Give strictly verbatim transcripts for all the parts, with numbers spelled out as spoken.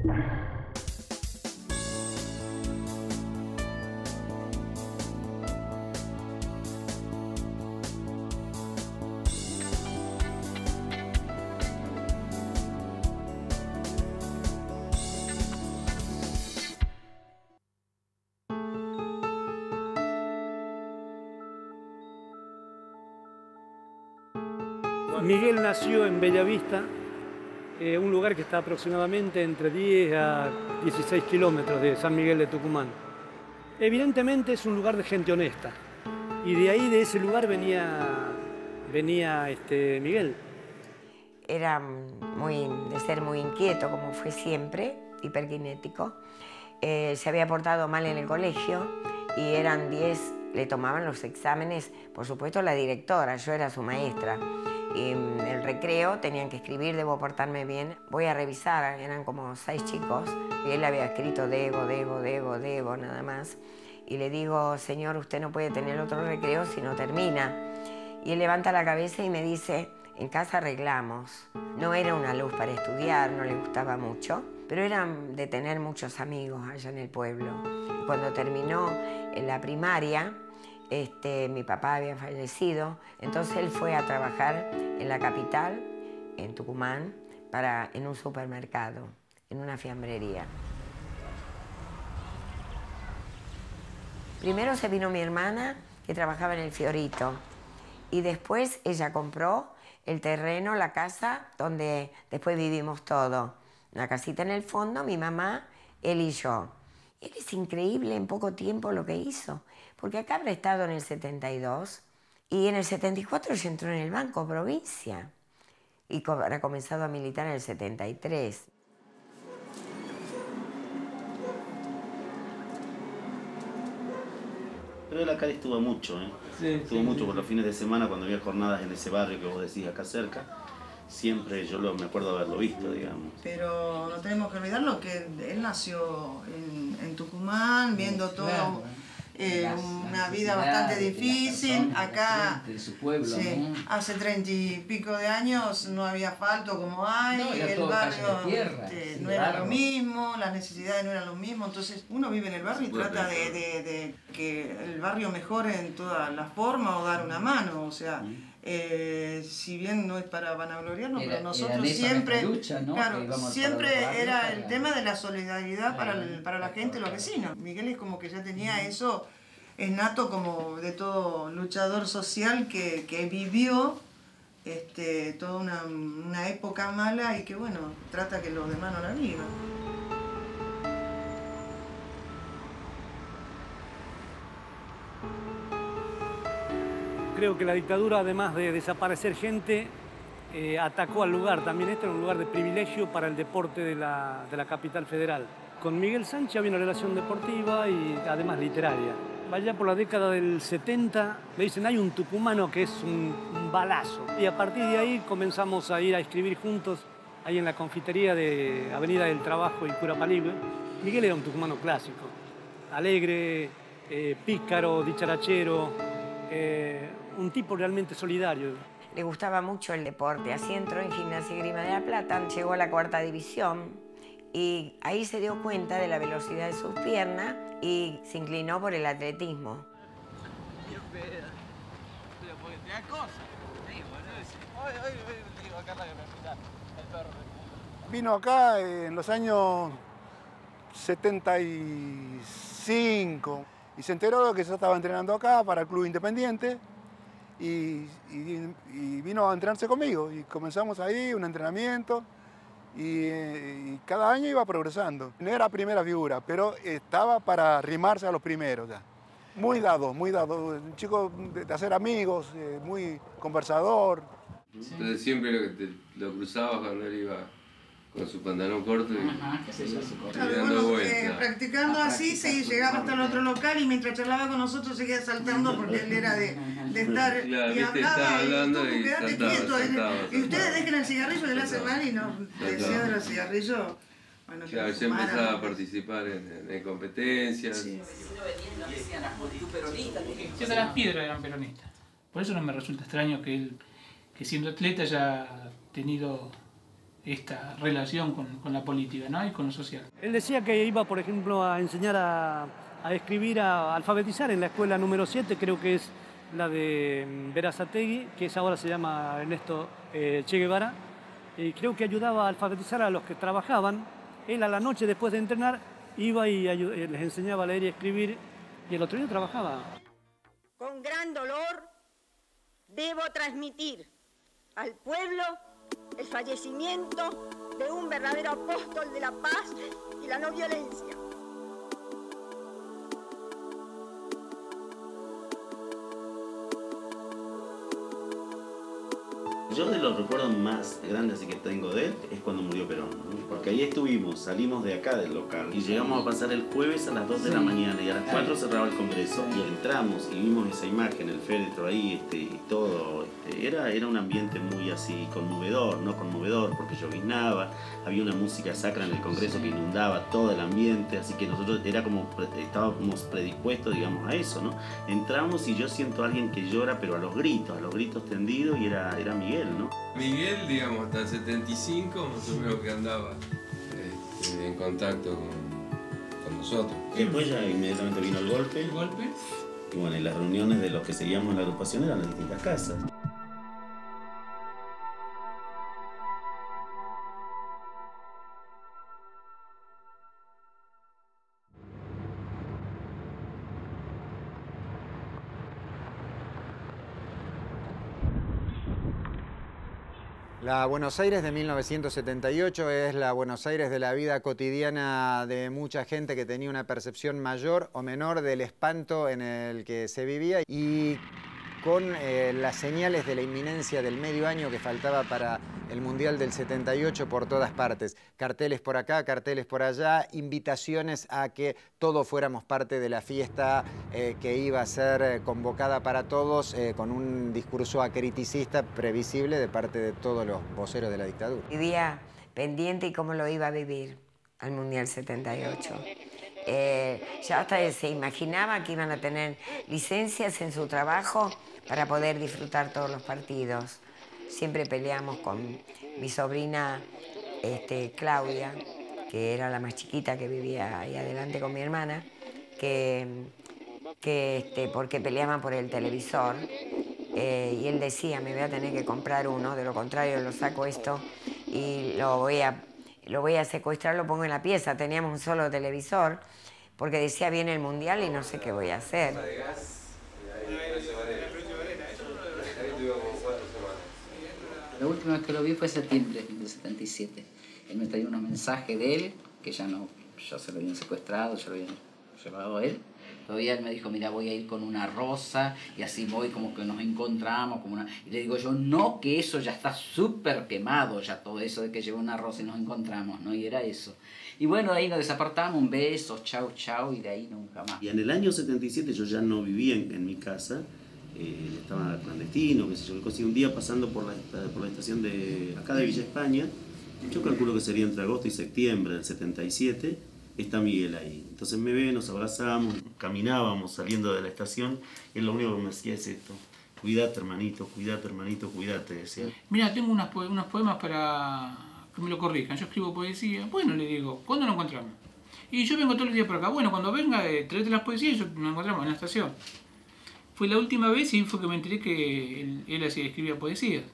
Miguel nació en Bellavista, eh, un lugar que está aproximadamente entre diez a dieciséis kilómetros de San Miguel de Tucumán. Evidentemente es un lugar de gente honesta, y de ahí, de ese lugar, venía, venía este, Miguel. Era muy, de ser muy inquieto, como fue siempre, hiperkinético. Eh, se había portado mal en el colegio y eran diez, le tomaban los exámenes, por supuesto la directora, yo era su maestra. Y en el recreo tenían que escribir, debo portarme bien. Voy a revisar, eran como seis chicos. Y él había escrito debo, debo, debo, debo, nada más. Y le digo, señor, usted no puede tener otro recreo si no termina. Y él levanta la cabeza y me dice, en casa arreglamos. No era una luz para estudiar, no le gustaba mucho, pero era de tener muchos amigos allá en el pueblo. Y cuando terminó en la primaria, Este, mi papá había fallecido, entonces él fue a trabajar en la capital, en Tucumán, para, en un supermercado, en una fiambrería. Primero se vino mi hermana, que trabajaba en el Fiorito, y después ella compró el terreno, la casa, donde después vivimos todo. Una casita en el fondo, mi mamá, él y yo. Él es increíble en poco tiempo lo que hizo, porque acá habrá estado en el setenta y dos y en el setenta y cuatro ya entró en el Banco Provincia y habrá comenzado a militar en el setenta y tres. Pero él acá estuvo mucho, ¿eh? Sí, estuvo sí, mucho sí. Por los fines de semana cuando había jornadas en ese barrio que vos decís acá cerca. Siempre yo lo, me acuerdo haberlo visto, digamos. Pero no tenemos que olvidarlo que él nació en, en Tucumán, viendo todo, claro, eh, las, una vida bastante difícil. Acá, de su pueblo, sí, ¿no? Hace treinta y pico de años no había asfalto como hay, no, el barrio de tierra, este, no era lo mismo, las necesidades no eran lo mismo. Entonces uno vive en el barrio y trata de, de, de que el barrio mejore en todas las formas o dar una mano, o sea... Eh, si bien no es para vanagloriarnos, era, pero nosotros siempre, lucha, ¿no? Claro, siempre era para... el tema de la solidaridad, claro, para, el, para la gente, los vecinos. Miguel es como que ya tenía eso, es nato como de todo luchador social que, que vivió este, toda una, una época mala y que bueno, trata que los demás no la vivan. Creo que la dictadura, además de desaparecer gente, eh, atacó al lugar. También este era un lugar de privilegio para el deporte de la, de la capital federal. Con Miguel Sánchez había una relación deportiva y además literaria. Allá por la década del setenta me dicen, hay un tucumano que es un, un balazo. Y a partir de ahí comenzamos a ir a escribir juntos, ahí en la confitería de Avenida del Trabajo y Cura Paligue. Miguel era un tucumano clásico, alegre, eh, pícaro, dicharachero, eh, un tipo realmente solidario. Le gustaba mucho el deporte, así entró en Gimnasia y Esgrima de la Plata, llegó a la cuarta división y ahí se dio cuenta de la velocidad de sus piernas y se inclinó por el atletismo. Vino acá en los años setenta y cinco y se enteró de que yo estaba entrenando acá para el Club Independiente. Y, y, y vino a entrenarse conmigo y comenzamos ahí un entrenamiento y, y cada año iba progresando. No era primera figura, pero estaba para arrimarse a los primeros ya. Muy dado, muy dado, un chico de, de hacer amigos, eh, muy conversador. Entonces siempre lo, que te, lo cruzabas cuando él iba con su pantalón corto y, Ajá, ¿qué es eso? y Claro, dando bueno, eh, vueltas. practicando así, se llegaba hasta el otro local y mientras charlaba con nosotros seguía saltando porque él era de, de estar claro, y hablaba hablando y, y quedate saltaba, quieto. saltaba, y saltaba. ustedes dejen el cigarrillo, le hace mal y no decía de los cigarrillos. Bueno, claro, ya empezaba a participar en, en competencias. Sí. Siendo las piedras eran peronistas. Por eso no me resulta extraño que él, que siendo atleta haya tenido esta relación con, con la política, ¿no? Y con lo social. Él decía que iba, por ejemplo, a enseñar a, a escribir, a alfabetizar en la escuela número siete, creo que es la de Berazategui, que es ahora se llama Ernesto eh, Che Guevara, y creo que ayudaba a alfabetizar a los que trabajaban. Él a la noche, después de entrenar, iba y les enseñaba a leer y escribir, y el otro día trabajaba. Con gran dolor debo transmitir al pueblo el fallecimiento de un verdadero apóstol de la paz y la no violencia. Yo de los recuerdos más grandes que tengo de él es cuando murió Perón, ¿no? Porque ahí estuvimos, salimos de acá del local y llegamos a pasar el jueves a las dos de la mañana y a las cuatro cerraba el Congreso y entramos y vimos esa imagen, el féretro ahí este, y todo. Este, era, era un ambiente muy así conmovedor, no conmovedor porque lloviznaba, había una música sacra en el Congreso que inundaba todo el ambiente, así que nosotros era como, estábamos predispuestos, digamos, a eso, ¿no? Entramos y yo siento a alguien que llora, pero a los gritos, a los gritos tendidos, y era, era Miguel, ¿no? Miguel, digamos, hasta el setenta y cinco, más o menos que andaba este, en contacto con, con nosotros. Después ya inmediatamente vino el golpe. ¿El golpe? Y bueno, y las reuniones de los que seguíamos la agrupación eran en distintas casas. La Buenos Aires de mil novecientos setenta y ocho es la Buenos Aires de la vida cotidiana de mucha gente que tenía una percepción mayor o menor del espanto en el que se vivía, y con eh, las señales de la inminencia del medio año que faltaba para el Mundial del setenta y ocho por todas partes. Carteles por acá, carteles por allá, invitaciones a que todos fuéramos parte de la fiesta eh, que iba a ser eh, convocada para todos, eh, con un discurso acriticista previsible de parte de todos los voceros de la dictadura. Vivía pendiente y cómo lo iba a vivir al Mundial setenta y ocho. Eh, ya hasta se imaginaba que iban a tener licencias en su trabajo para poder disfrutar todos los partidos. Siempre peleamos con mi sobrina este, Claudia, que era la más chiquita, que vivía ahí adelante con mi hermana, que, que este, porque peleaban por el televisor. Eh, y él decía, me voy a tener que comprar uno, de lo contrario lo saco esto y lo voy a, lo voy a secuestrar, lo pongo en la pieza. Teníamos un solo televisor, porque decía, viene el Mundial y no sé qué voy a hacer. La última vez que lo vi fue en septiembre del setenta y siete. Él me traía unos mensajes de él, que ya no, ya se lo habían secuestrado, ya lo habían llevado a él. Todavía él me dijo, mira, voy a ir con una rosa y así voy, como que nos encontramos. Como una... Y le digo yo, no, que eso ya está súper quemado, ya todo eso de que llevo una rosa y nos encontramos, ¿no? Y era eso. Y bueno, ahí nos desapartamos, un beso, chau, chau, y de ahí nunca más. Y en el año setenta y siete yo ya no vivía en, en mi casa, eh, estaba clandestino, qué sé yo, qué un día pasando por la, por la estación de acá de Villa España, yo calculo que sería entre agosto y septiembre del setenta y siete, está Miguel ahí. Entonces me ve, nos abrazamos, caminábamos saliendo de la estación, y él lo único que me decía es esto: cuídate hermanito, cuídate hermanito, cuídate, decía. Mira, tengo unas po unos poemas para que me lo corrijan. Yo escribo poesía. Bueno, le digo, ¿cuándo nos encontramos? Y yo vengo todos los días por acá. Bueno, cuando venga, eh, tráete las poesías y yo, nos encontramos en la estación. Fue la última vez y fue que me enteré que él, él así escribía poesías.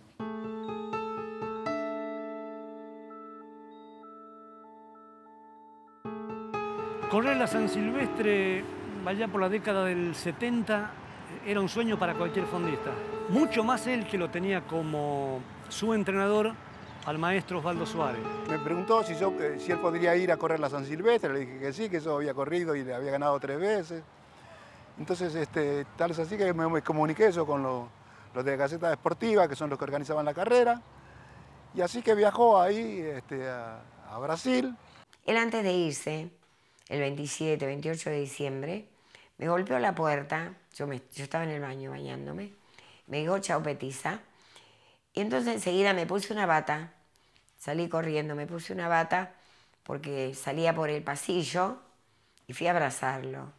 Correr la San Silvestre, allá por la década del setenta, era un sueño para cualquier fondista. Mucho más él, que lo tenía como su entrenador al maestro Osvaldo Suárez. Me preguntó si, yo, si él podría ir a correr la San Silvestre, le dije que sí, que eso había corrido y le había ganado tres veces. Entonces, este, tal es así que me, me comuniqué eso con los, los de Gaceta Deportiva, que son los que organizaban la carrera, y así que viajó ahí este, a, a Brasil. Él, antes de irse, el veintisiete, veintiocho de diciembre, me golpeó la puerta, yo, me, yo estaba en el baño bañándome, me dijo chao petiza, y entonces enseguida me puse una bata, salí corriendo, me puse una bata porque salía por el pasillo y fui a abrazarlo.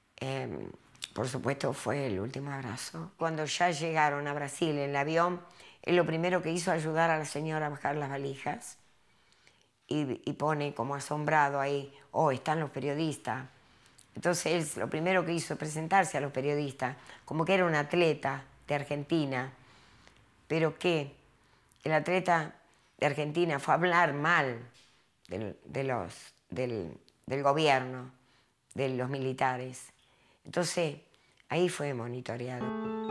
Eh, por supuesto fue el último abrazo. Cuando ya llegaron a Brasil en el avión, Él lo primero que hizo ayudar a la señora a bajar las valijas y, y pone como asombrado ahí, oh, están los periodistas. Entonces él lo primero que hizo es presentarse a los periodistas, como que era un atleta de Argentina, pero que el atleta de Argentina fue a hablar mal del, de los, del, del gobierno, de los militares. Entonces ahí fue monitoreado.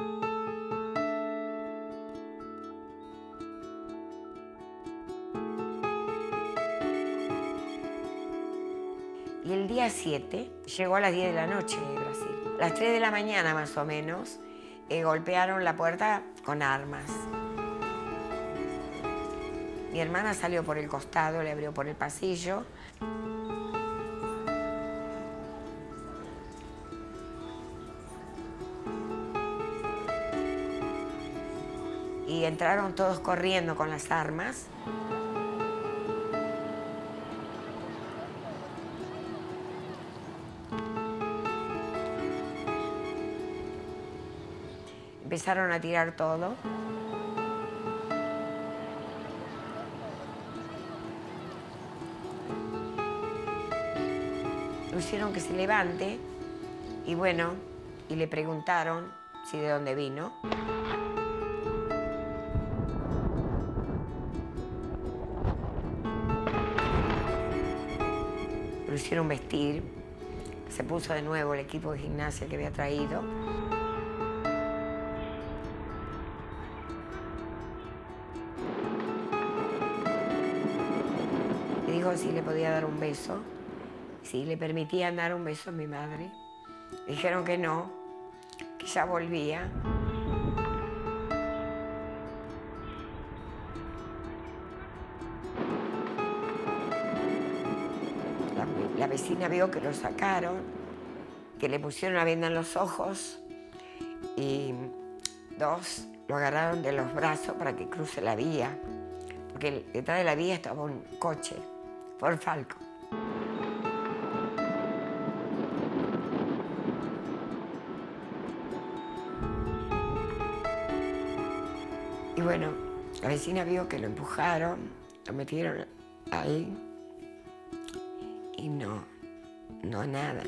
Y el día siete llegó a las diez de la noche de Brasil. A las tres de la mañana más o menos eh, golpearon la puerta con armas. Mi hermana salió por el costado, le abrió por el pasillo. Y entraron todos corriendo con las armas. Empezaron a tirar todo. Lo hicieron que se levante y bueno, y le preguntaron si de dónde vino. Lo hicieron vestir, se puso de nuevo el equipo de gimnasia que había traído. Le dijo si le podía dar un beso, si le permitían dar un beso a mi madre. Dijeron que no, que ya volvía. La, la vecina vio que lo sacaron, que le pusieron la venda en los ojos y dos lo agarraron de los brazos para que cruce la vía, porque detrás de la vía estaba un coche, Ford Falcon. Y bueno, la vecina vio que lo empujaron, lo metieron ahí y no, no nada.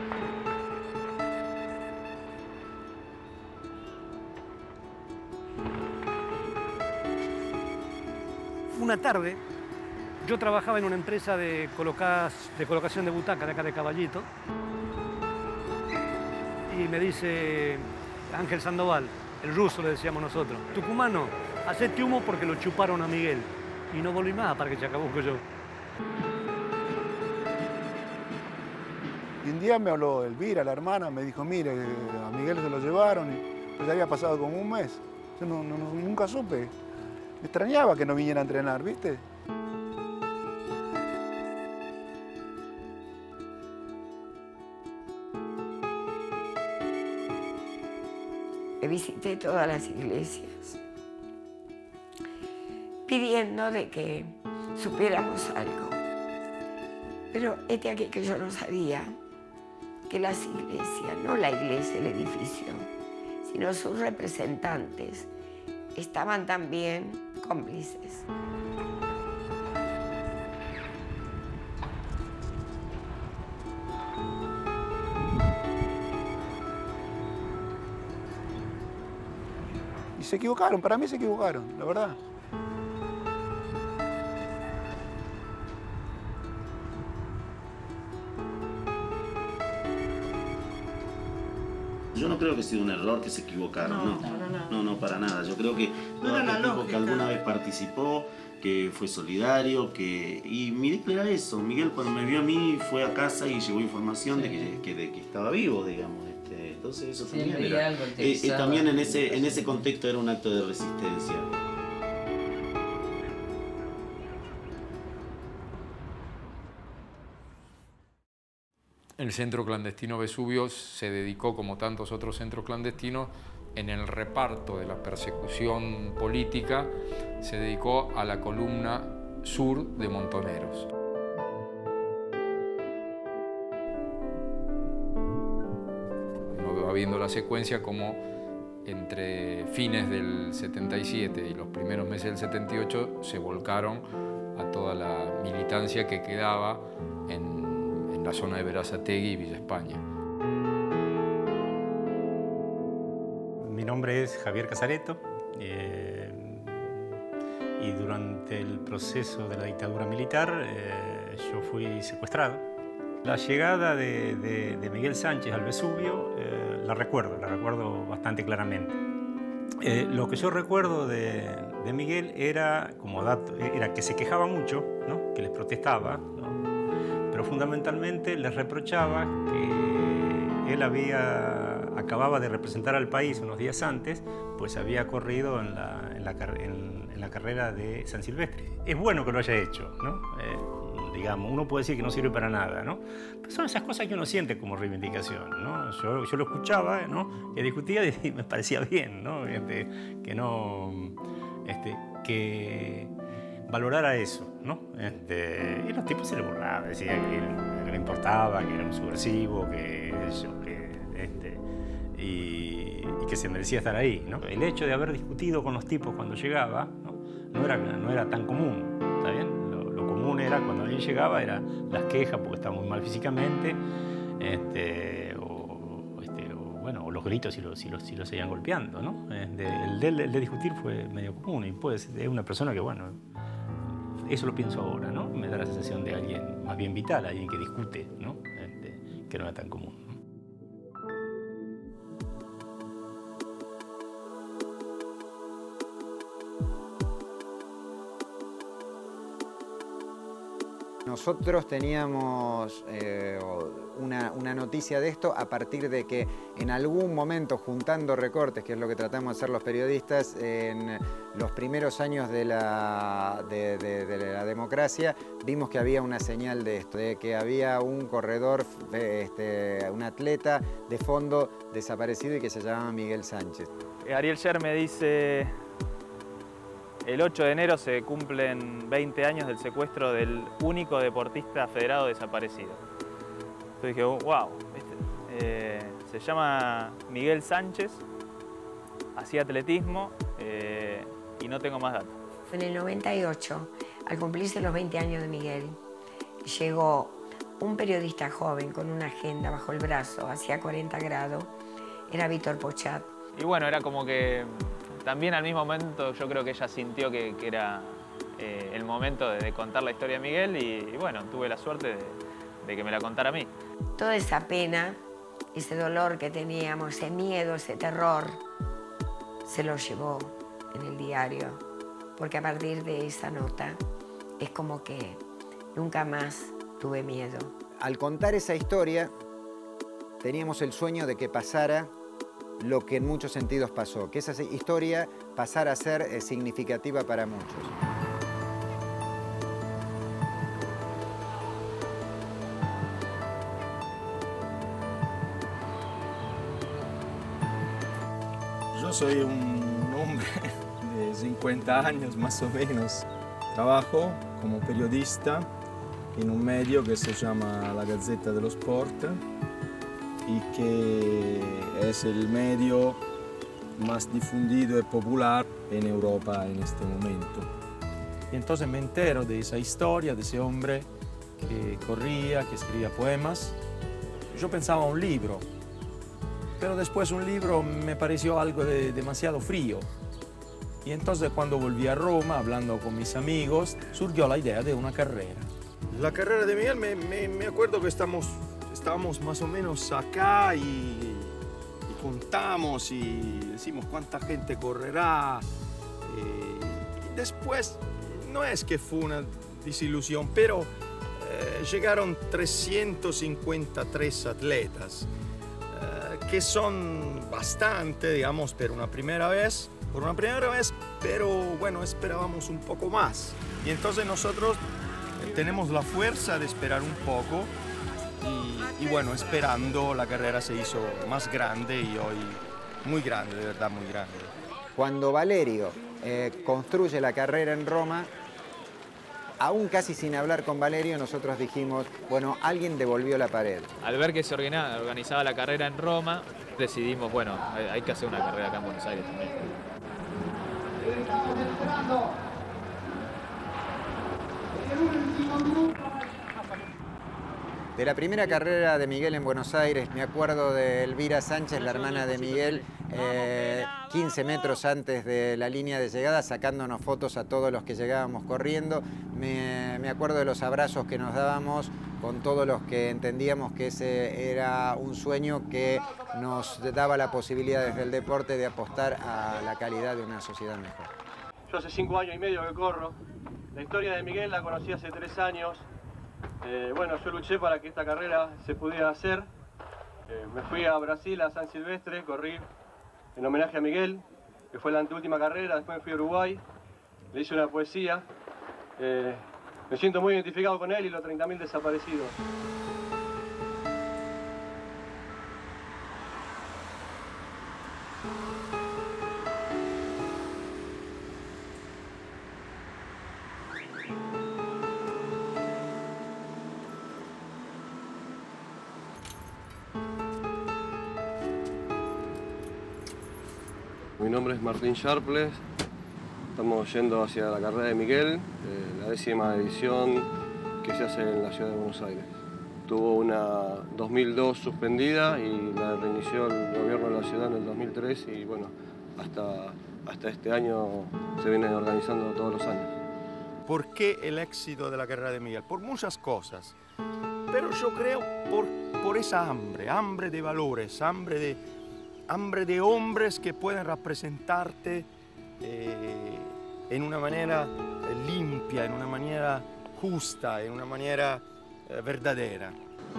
Una tarde, yo trabajaba en una empresa de, colocadas, de colocación de butacas de acá de Caballito y me dice Ángel Sandoval, el ruso le decíamos nosotros, tucumano, hacete humo porque lo chuparon a Miguel. Y no volví más para que Chacabuco yo. Y un día me habló Elvira, la hermana, me dijo, mire, a Miguel se lo llevaron y pues ya había pasado como un mes. Yo no, no, nunca supe. Me extrañaba que no viniera a entrenar, ¿viste? Visité todas las iglesias pidiendo de que supiéramos algo. Pero este aquí que yo no sabía que las iglesias, no la iglesia, el edificio, sino sus representantes, estaban también cómplices. Y se equivocaron, para mí se equivocaron, la verdad. Yo no creo que sea un error que se equivocaron, no. No, no, no, no, no para nada. Yo creo que no todo era aquel la tipo que lógica. alguna vez participó, que fue solidario, que... Y Miguel era eso. Miguel cuando me vio a mí fue a casa y llevó información sí. de, que, que, de que estaba vivo, digamos. Este, entonces eso sí, también era... Algo Eh, eh, también en ese, en ese contexto era un acto de resistencia. El centro clandestino Vesubio se dedicó, como tantos otros centros clandestinos, en el reparto de la persecución política, se dedicó a la columna sur de Montoneros. Uno va viendo la secuencia como entre fines del setenta y siete y los primeros meses del setenta y ocho se volcaron a toda la militancia que quedaba en, en la zona de Berazategui y Villa España. Mi nombre es Javier Casareto eh, y durante el proceso de la dictadura militar eh, yo fui secuestrado. La llegada de, de, de Miguel Sánchez al Vesubio eh, la recuerdo, la recuerdo bastante claramente. Eh, lo que yo recuerdo de, de Miguel era, como dato, era que se quejaba mucho, ¿no? Que les protestaba, ¿no? Pero fundamentalmente les reprochaba que él había, acababa de representar al país unos días antes, pues había corrido en la, en la, en, en la carrera de San Silvestre. Es bueno que lo haya hecho, ¿no? Eh, digamos, uno puede decir que no sirve para nada, ¿no? Pero son esas cosas que uno siente como reivindicación, ¿no? Yo, yo lo escuchaba, ¿no? Que discutía y me parecía bien, ¿no? Este, que no... Este, que valorara eso, ¿no? Este, y los tipos se le burlaba, decía que, que le importaba, que era un subversivo, que eso, que... Este, y, y que se merecía estar ahí, ¿no? El hecho de haber discutido con los tipos cuando llegaba, ¿no? No era, no era tan común, ¿está bien? Lo común era, cuando alguien llegaba, eran las quejas porque estaba muy mal físicamente, este, o, este, o, bueno, o los gritos si lo, si lo, si lo seguían golpeando, ¿no? Este, el, de, el de discutir fue medio común y pues es una persona que, bueno, eso lo pienso ahora, ¿no? Me da la sensación de alguien más bien vital, alguien que discute, ¿no? Este, que no era tan común. Nosotros teníamos eh, una, una noticia de esto a partir de que en algún momento, juntando recortes, que es lo que tratamos de hacer los periodistas, en los primeros años de la, de, de, de la democracia, vimos que había una señal de esto, de que había un corredor, este, un atleta de fondo desaparecido y que se llamaba Miguel Sánchez. Ariel Sher me dice... El ocho de enero se cumplen veinte años del secuestro del único deportista federado desaparecido. Entonces dije, wow, este, eh, se llama Miguel Sánchez, hacía atletismo eh, y no tengo más datos. En el noventa y ocho, al cumplirse los veinte años de Miguel, llegó un periodista joven con una agenda bajo el brazo, hacía cuarenta grados, era Víctor Pochat. Y bueno, era como que... También al mismo momento yo creo que ella sintió que, que era eh, el momento de, de contar la historia de Miguel y, y bueno, tuve la suerte de, de que me la contara a mí. Toda esa pena, ese dolor que teníamos, ese miedo, ese terror, se lo llevó en el diario, porque a partir de esa nota es como que nunca más tuve miedo. Al contar esa historia, teníamos el sueño de que pasara lo que en muchos sentidos pasó, que esa historia pasara a ser eh, significativa para muchos. Yo soy un hombre de cincuenta años más o menos. Trabajo como periodista en un medio que se llama La Gazzetta dello Sport y que es el medio más difundido y popular en Europa en este momento. Y entonces me entero de esa historia, de ese hombre que corría, que escribía poemas. Yo pensaba un libro, pero después un libro me pareció algo de, demasiado frío. Y entonces cuando volví a Roma, hablando con mis amigos, surgió la idea de una carrera. La carrera de Miguel, me, me, me acuerdo que estamos... Estábamos más o menos acá y, y contamos y decimos cuánta gente correrá. Eh, y después, no es que fue una desilusión, pero eh, llegaron trescientos cincuenta y tres atletas, eh, que son bastante, digamos, por una primera vez, por una primera vez, pero bueno, esperábamos un poco más. Y entonces nosotros eh, tenemos la fuerza de esperar un poco. Y, y bueno, esperando, la carrera se hizo más grande y hoy muy grande, de verdad muy grande. Cuando Valerio eh, construye la carrera en Roma, aún casi sin hablar con Valerio, nosotros dijimos, bueno, alguien devolvió la pared. Al ver que se organizaba la carrera en Roma, decidimos, bueno, hay que hacer una carrera acá en Buenos Aires también. Estamos esperando el último minuto. De la primera carrera de Miguel en Buenos Aires, me acuerdo de Elvira Sánchez, la hermana de Miguel, eh, quince metros antes de la línea de llegada, sacándonos fotos a todos los que llegábamos corriendo. Me, me acuerdo de los abrazos que nos dábamos con todos los que entendíamos que ese era un sueño que nos daba la posibilidad desde el deporte de apostar a la calidad de una sociedad mejor. Yo hace cinco años y medio que corro. La historia de Miguel la conocí hace tres años. Eh, bueno, yo luché para que esta carrera se pudiera hacer. Eh, me fui a Brasil, a San Silvestre, corrí en homenaje a Miguel, que fue la anteúltima carrera. Después me fui a Uruguay, le hice una poesía. Eh, me siento muy identificado con él y los treinta mil desaparecidos. Mi nombre es Martín Sharples, estamos yendo hacia la carrera de Miguel, eh, la décima edición que se hace en la ciudad de Buenos Aires. Tuvo una dos mil dos suspendida y la reinició el gobierno de la ciudad en el dos mil tres y bueno, hasta, hasta este año se viene organizando todos los años. ¿Por qué el éxito de la carrera de Miguel? Por muchas cosas, pero yo creo por, por esa hambre, hambre de valores, hambre de... hambre de hombres que pueden representarte eh, en una manera limpia, en una manera justa, en una manera eh, verdadera.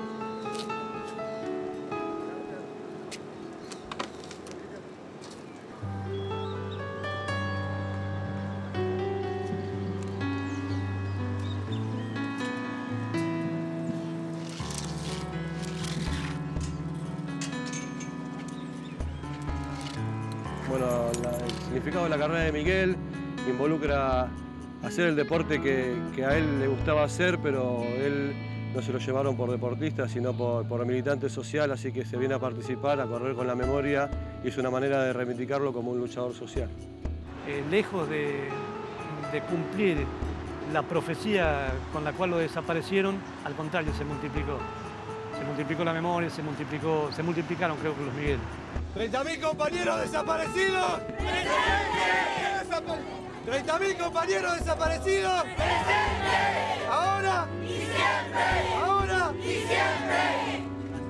Bueno, la, el significado de la carrera de Miguel involucra hacer el deporte que, que a él le gustaba hacer, pero él no se lo llevaron por deportista, sino por, por militante social, así que se viene a participar, a correr con la memoria, y es una manera de reivindicarlo como un luchador social. Eh, lejos de, de cumplir la profecía con la cual lo desaparecieron, al contrario, se multiplicó. Se multiplicó la memoria, se, multiplicó, se multiplicaron, creo que los Miguel. treinta mil compañeros desaparecidos. ¡Presente! treinta mil compañeros desaparecidos. ¡Presente! Ahora y siempre. Ahora y siempre.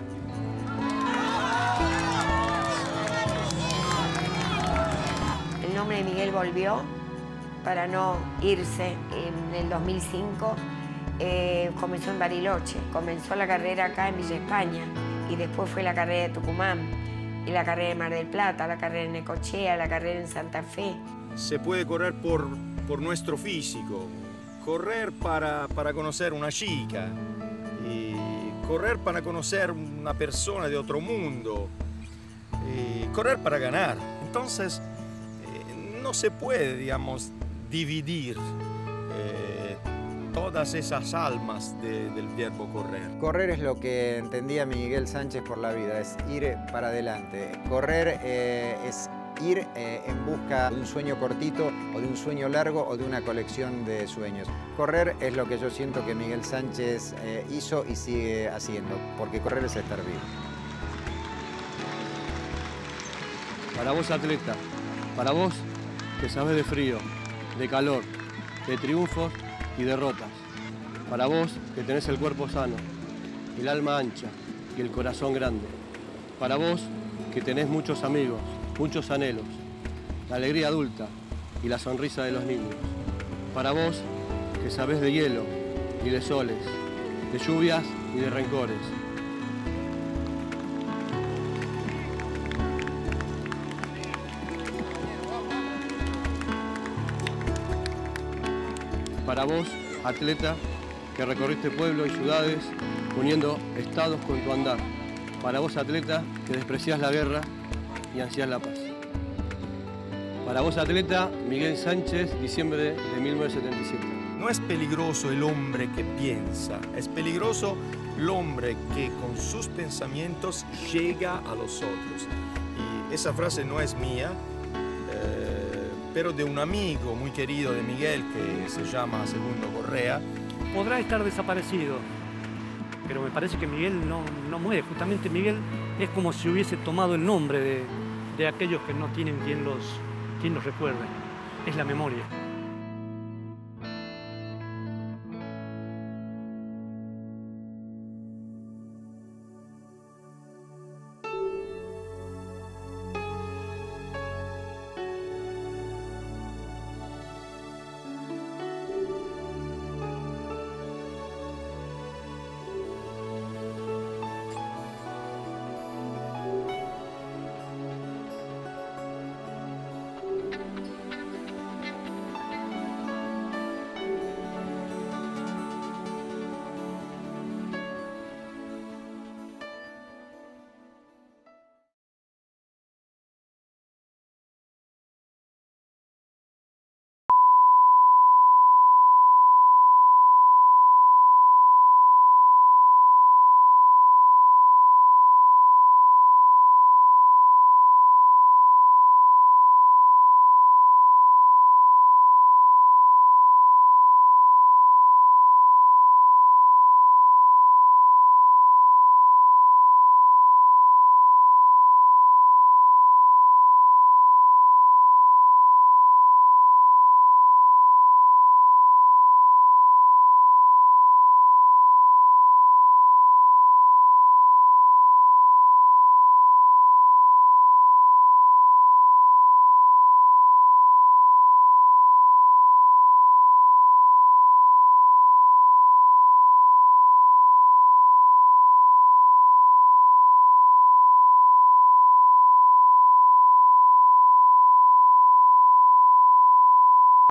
El nombre de Miguel volvió para no irse en el dos mil cinco. Eh, comenzó en Bariloche, comenzó la carrera acá en Villa España y después fue la carrera de Tucumán y la carrera de Mar del Plata, la carrera en Necochea, la carrera en Santa Fe. Se puede correr por, por nuestro físico, correr para, para conocer una chica, y correr para conocer una persona de otro mundo, y correr para ganar. Entonces, eh, no se puede, digamos, dividir eh, todas esas almas de, del verbo correr. Correr es lo que entendía Miguel Sánchez por la vida, es ir para adelante. Correr eh, es ir eh, en busca de un sueño cortito o de un sueño largo o de una colección de sueños. Correr es lo que yo siento que Miguel Sánchez eh, hizo y sigue haciendo, porque correr es estar vivo. Para vos, atleta, para vos que sabés de frío, de calor, de triunfos y derrotas. Para vos que tenés el cuerpo sano, el alma ancha y el corazón grande. Para vos que tenés muchos amigos, muchos anhelos, la alegría adulta y la sonrisa de los niños. Para vos que sabés de hielo y de soles, de lluvias y de rencores. Para vos, atleta, que recorriste pueblos y ciudades uniendo estados con tu andar. Para vos, atleta, que despreciás la guerra y ansías la paz. Para vos, atleta, Miguel Sánchez, diciembre de mil novecientos setenta y siete. no es peligroso el hombre que piensa, es peligroso el hombre que con sus pensamientos llega a los otros. Y esa frase no es mía, eh, pero de un amigo muy querido de Miguel que se llama Segundo Correa. Podrá estar desaparecido, pero me parece que Miguel no, no muere. Justamente Miguel es como si hubiese tomado el nombre de, de aquellos que no tienen quien los, quien los recuerde. Es la memoria.